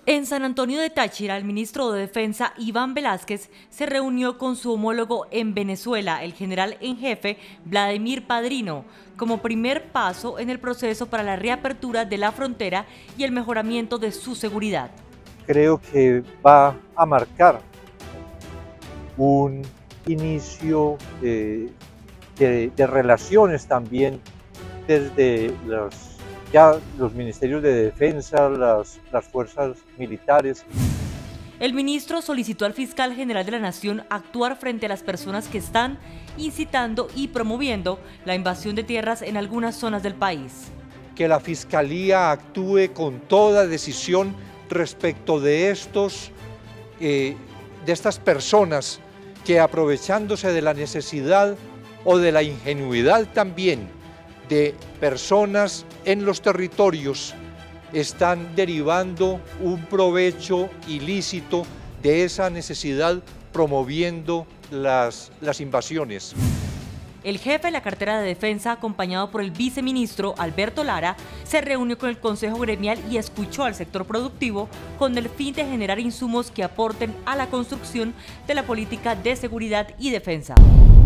En San Antonio de Táchira, el ministro de Defensa, Iván Velázquez, se reunió con su homólogo en Venezuela, el general en jefe, Vladimir Padrino, como primer paso en el proceso para la reapertura de la frontera y el mejoramiento de su seguridad. Creo que va a marcar un inicio de relaciones también desde los ministerios de defensa, las fuerzas militares. El ministro solicitó al fiscal general de la Nación actuar frente a las personas que están incitando y promoviendo la invasión de tierras en algunas zonas del país. Que la Fiscalía actúe con toda decisión respecto de estas personas que, aprovechándose de la necesidad o de la ingenuidad también de personas en los territorios, están derivando un provecho ilícito de esa necesidad, promoviendo las invasiones. El jefe de la cartera de defensa, acompañado por el viceministro Alberto Lara, se reunió con el Consejo Gremial y escuchó al sector productivo con el fin de generar insumos que aporten a la construcción de la política de seguridad y defensa.